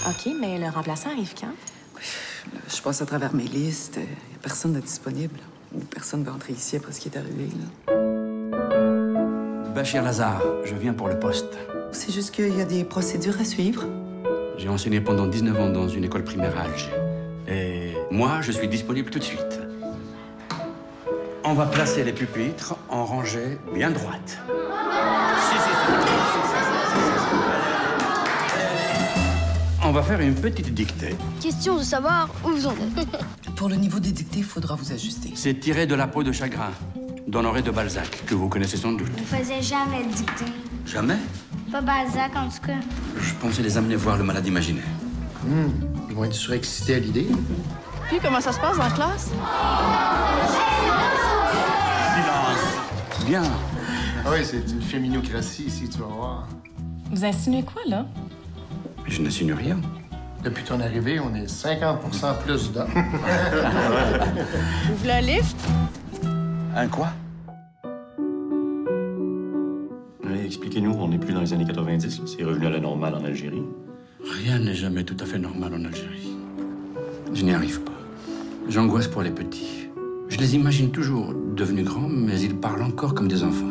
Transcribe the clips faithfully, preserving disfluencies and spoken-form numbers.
OK, mais le remplaçant arrive quand? Je passe à travers mes listes. Il n'y a personne de disponible. Ou personne ne veut entrer ici après ce qui est arrivé, là. Bachir Lazare, je viens pour le poste. C'est juste qu'il y a des procédures à suivre. J'ai enseigné pendant dix-neuf ans dans une école primaire à Alger. Et moi, je suis disponible tout de suite. On va placer les pupitres en rangée bien droite. Si, si, si, si, si, si, si, si. On va faire une petite dictée. Question de savoir où vous en êtes. Pour le niveau des dictées, il faudra vous ajuster. C'est tiré de La peau de chagrin, d'Honoré de Balzac, que vous connaissez sans doute. On faisait jamais de dictée. Jamais? Pas Balzac, en tout cas. Je pensais les amener voir le malade imaginaire. Hum, ils vont être surexcités à l'idée. Puis, comment ça se passe en classe? Silence! Bien. Ah oui, c'est une féminocratie ici, tu vas voir. Vous insinuez quoi, là? Je n'insinue rien. Depuis ton arrivée, on est cinquante pour cent plus d'hommes. Vous voulez un lift? Un quoi? Ouais, expliquez-nous, on n'est plus dans les années quatre-vingt-dix, là. C'est revenu à la normale en Algérie. Rien n'est jamais tout à fait normal en Algérie. Je n'y arrive pas. J'angoisse pour les petits. Je les imagine toujours devenus grands, mais ils parlent encore comme des enfants.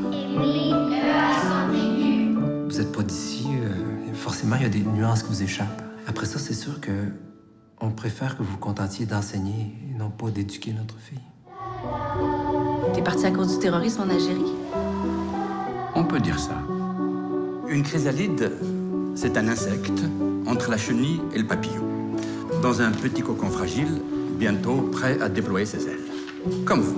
Vous n'êtes pas d'ici, euh, forcément, il y a des nuances qui vous échappent. Après ça, c'est sûr que on préfère que vous vous contentiez d'enseigner et non pas d'éduquer notre fille. T'es parti à cause du terrorisme en Algérie? On peut dire ça. Une chrysalide, c'est un insecte entre la chenille et le papillon. Dans un petit cocon fragile, bientôt prêt à déployer ses ailes. Comme vous.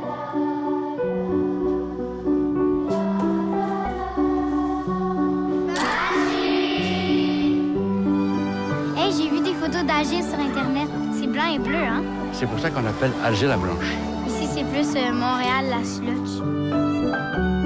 Hey, j'ai vu des photos d'Alger sur Internet. C'est blanc et bleu, hein? C'est pour ça qu'on appelle Alger la Blanche. Ici, c'est plus euh, Montréal, la slotch.